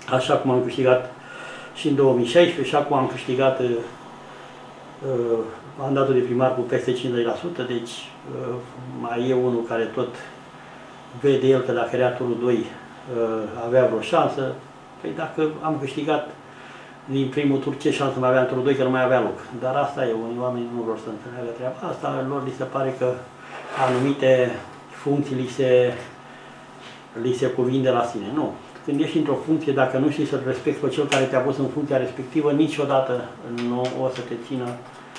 așa cum am câștigat și în 2016, și acum am câștigat mandatul de primar cu peste 50%, deci mai e unul care tot vede el că dacă era turul 2 avea vreo șansă. Păi dacă am câștigat din primul tur, ce șansă mai avea în turul 2, că nu mai avea loc. Dar asta e, unii oameni nu vor să înțeleagă treaba asta, lor li se pare că anumite funcții li se cuvin de la sine. Nu. Când ești într-o funcție, dacă nu știi să-l respecti pe cel care te-a pus în funcția respectivă, niciodată nu o să te țină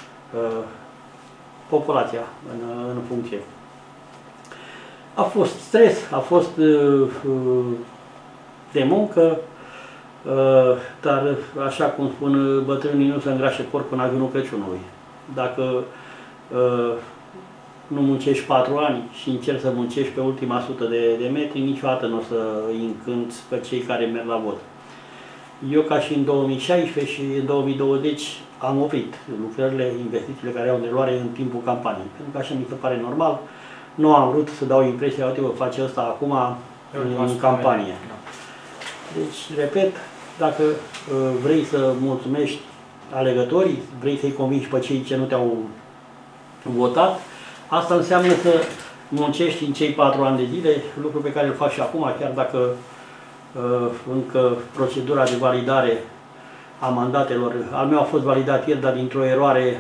populația în funcție. A fost stres, a fost de muncă, dar așa cum spun bătrânii, nu se îngrașe porc până ajunul Crăciunului. Dacă nu muncești 4 ani și încerci să muncești pe ultima 100 de metri, niciodată nu o să îi încânți pe cei care merg la vot. Eu, ca și în 2016 și în 2020, am oprit lucrările, investițiile care au de luare în timpul campaniei, pentru că așa mi se pare normal. Nu am vrut să dau impresia, uite, vă face ăsta acum în campanie. Deci, repet, dacă vrei să mulțumești alegătorii, vrei să-i convingi pe cei ce nu te-au votat, asta înseamnă să muncești în cei 4 ani de zile, lucru pe care îl faci și acum, chiar dacă încă procedura de validare a mandatelor, al meu a fost validat ieri, dar dintr-o eroare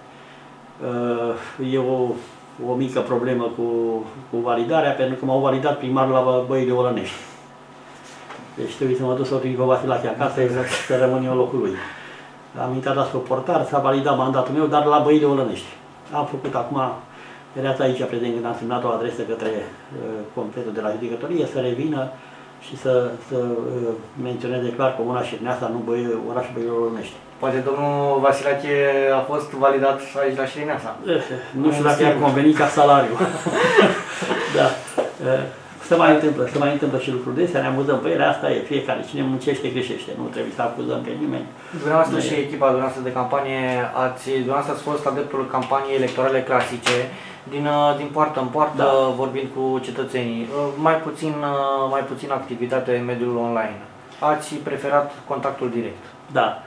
e o mică problemă cu validarea, pentru că m-au validat primar la Băi de Olănești. Deci trebuie să mă duc să o trimit pe Vasilache acasă, exact, să rămân eu locul lui. Am intrat la portar, s-a validat mandatul meu, dar la Băi de Olănești. Am făcut acum, erați aici prezent când am semnat o adresă către completul de la judecătorie, să revină și să menționeze clar că una Șirneasa, nu orașul Băi de Olănești. Poate domnul Vasilache a fost validat aici la Șirneasa. Nu știu dacă i-ar conveni ca salariu. Da. Se mai întâmplă și lucruri de astea, ne amuzăm pe ele, asta e, fiecare, cine muncește greșește, nu trebuie să acuzăm pe nimeni. Dumneavoastră și echipa dumneavoastră de campanie, dumneavoastră ați fost adeptul campaniei electorale clasice, din poartă în poartă, da, vorbind cu cetățenii, mai puțin activitate în mediul online. Ați preferat contactul direct? Da.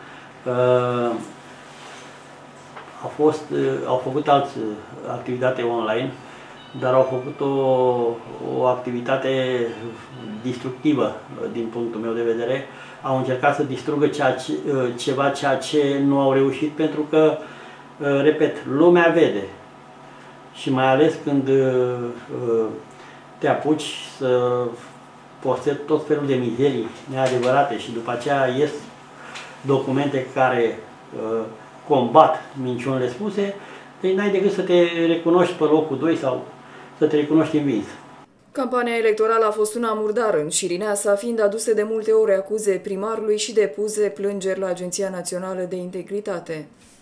Au făcut alți activitate online, dar au făcut o activitate destructivă din punctul meu de vedere. Au încercat să distrugă ceea ce nu au reușit, pentru că, repet, lumea vede. Și mai ales când te apuci să postezi tot felul de mizerii neadevărate și după aceea ies documente care combat minciunile spuse, deci n-ai decât să te recunoști pe locul 2 sau să te recunoști învins. Campania electorală a fost una murdară în Șirineasa, fiind aduse de multe ori acuze primarului și depuse plângeri la Agenția Națională de Integritate.